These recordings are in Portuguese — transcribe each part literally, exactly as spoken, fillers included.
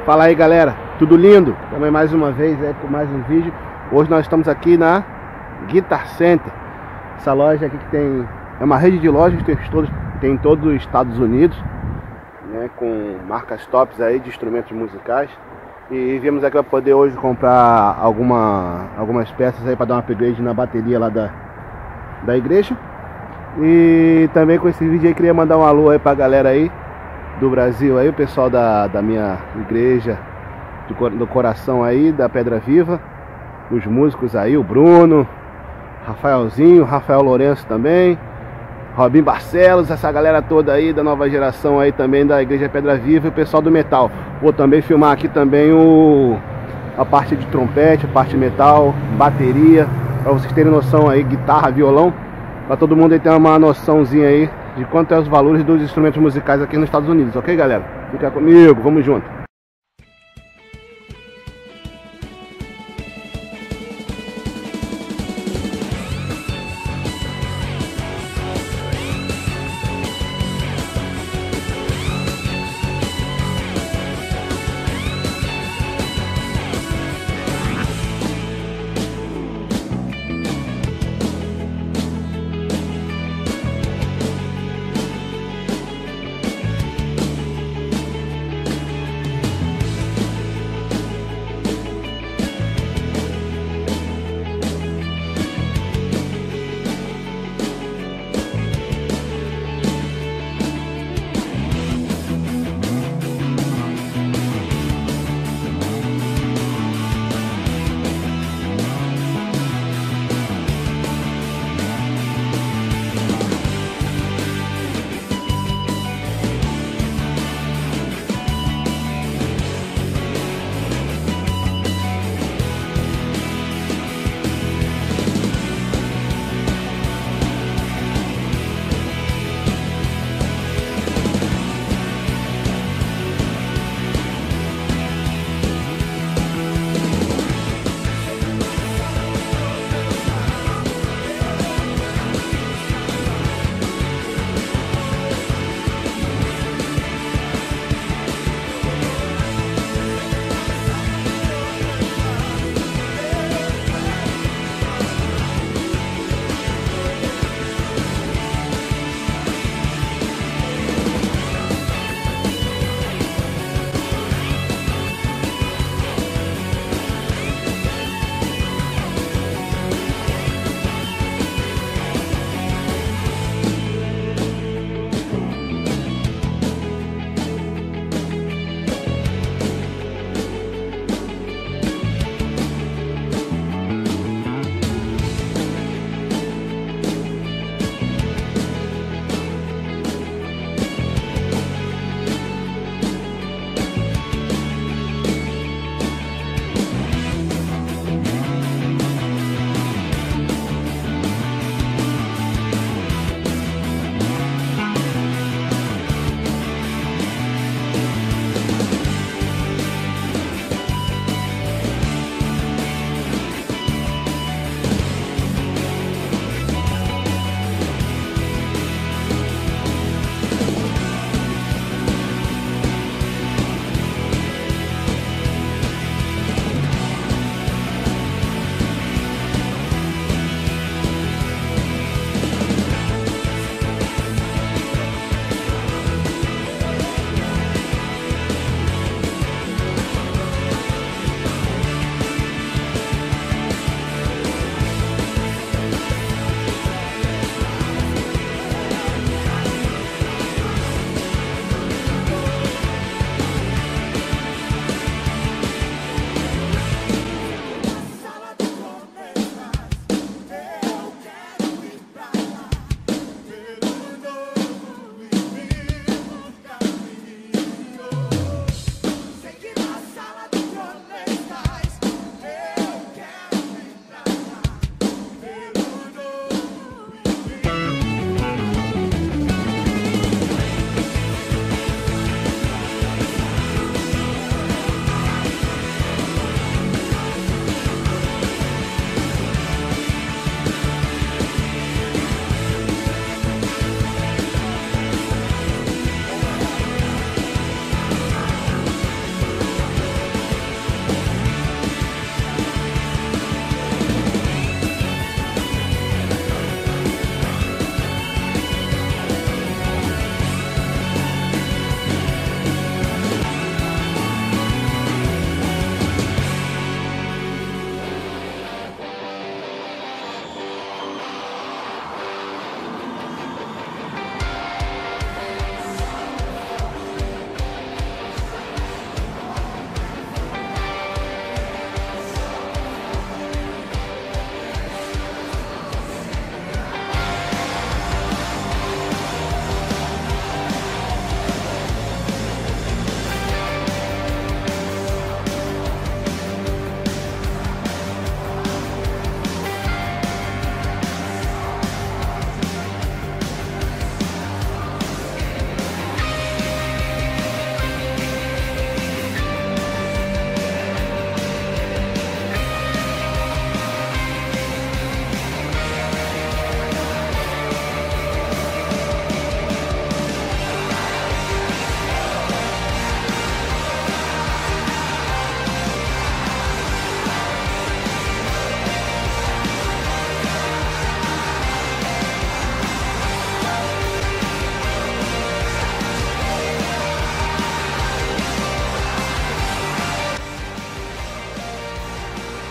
Fala aí, galera, tudo lindo? Também mais uma vez aí com mais um vídeo. Hoje nós estamos aqui na Guitar Center. Essa loja aqui que tem, é uma rede de lojas que tem, todos, tem em todos os Estados Unidos, né, com marcas tops aí de instrumentos musicais. E viemos aqui para poder hoje comprar alguma, algumas peças aí para dar um upgrade na bateria lá da, da igreja. E também com esse vídeo aí queria mandar um alô aí pra galera aí do Brasil aí, o pessoal da, da minha igreja do, do coração aí, da Pedra Viva, os músicos aí, o Bruno, Rafaelzinho, Rafael Lourenço também, Robin Barcelos, essa galera toda aí da nova geração aí também da igreja Pedra Viva, e o pessoal do metal. Vou também filmar aqui também o, a parte de trompete, a parte de metal, bateria, para vocês terem noção aí, guitarra, violão, para todo mundo aí ter uma noçãozinha aí de quanto é os valores dos instrumentos musicais aqui nos Estados Unidos, ok, galera? Fica comigo, vamos junto!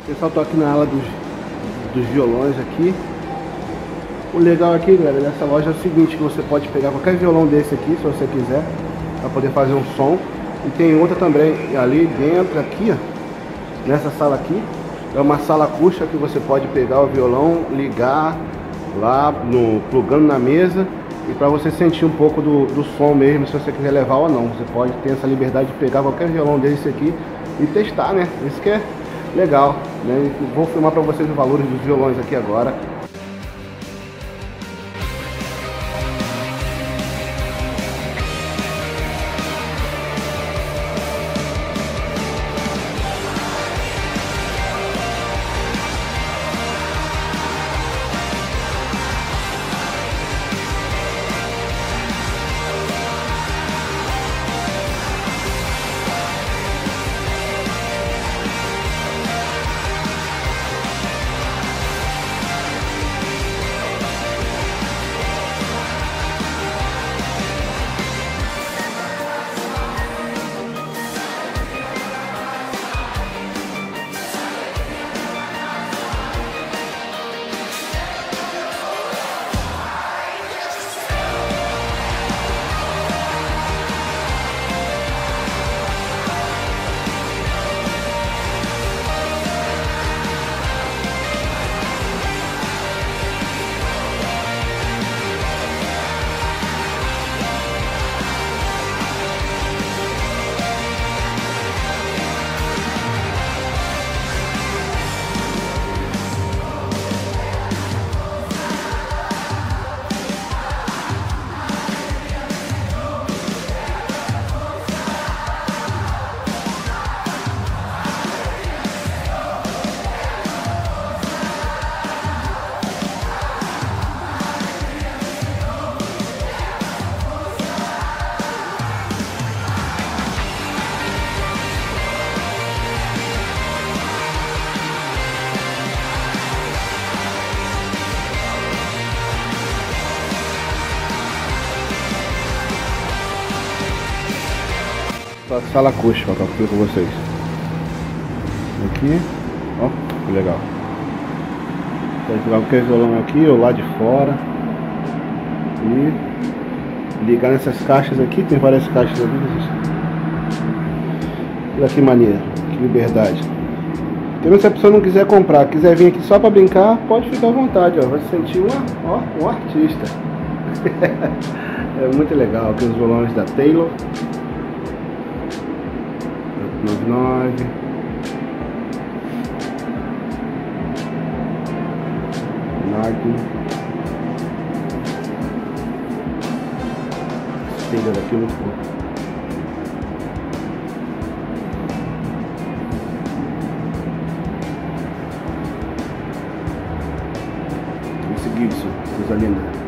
Pessoal, tô aqui na ala dos, dos violões aqui. O legal aqui, galera, dessa loja é o seguinte, que você pode pegar qualquer violão desse aqui, se você quiser, para poder fazer um som. E tem outra também ali dentro, aqui, ó, nessa sala aqui. É uma sala acústica que você pode pegar o violão, ligar lá, no, plugando na mesa. E para você sentir um pouco do, do som mesmo, se você quiser levar ou não. Você pode ter essa liberdade de pegar qualquer violão desse aqui e testar, né? Isso que é legal, né? Vou filmar para vocês os valores dos violões aqui agora. A sala acústica, ó, que eu fui com vocês. Aqui, ó, que legal. Pode jogar qualquer violão aqui ou lá de fora. E ligar nessas caixas aqui, tem várias caixas ali. Olha que maneiro, que liberdade. Então, se a pessoa não quiser comprar, quiser vir aqui só para brincar, pode ficar à vontade, ó. Vai se sentir uma, ó, um artista. É muito legal aqui os violões da Taylor. noventa e nove. Nike. Esse Taylor aqui é muito bom. Esse Gibson, coisa linda.